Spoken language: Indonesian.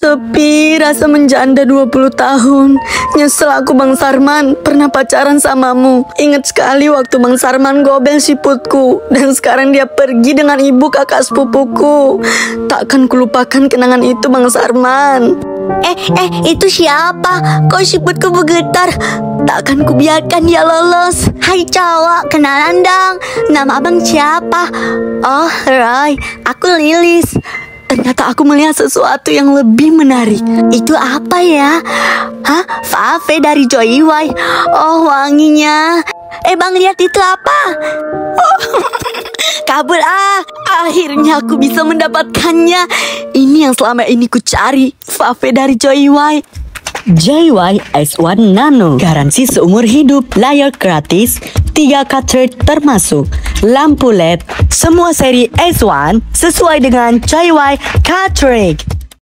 sepi, rasa menjanda 20 tahun. Nyesel aku Bang Sarman, pernah pacaran samamu. Ingat sekali waktu Bang Sarman gobel siputku. Dan sekarang dia pergi dengan ibu kakak sepupuku. Takkan kulupakan kenangan itu Bang Sarman. Itu siapa? Kok siputku bergetar? Takkan kubiarkan dia lolos. Hai cowok, kenalan dong. Nama abang siapa? Oh, Roy, aku Lilis. Ternyata aku melihat sesuatu yang lebih menarik. Itu apa ya? Hah? Fave dari Joyride. Oh, wanginya. Bang, lihat itu apa? Kabur akhirnya aku bisa mendapatkannya. Ini yang selama ini ku cari. Fave dari Joyride. Joyride S1 Nano, garansi seumur hidup, layar gratis, 3 cartridge termasuk lampu LED, semua seri S1 sesuai dengan Joyride cartridge.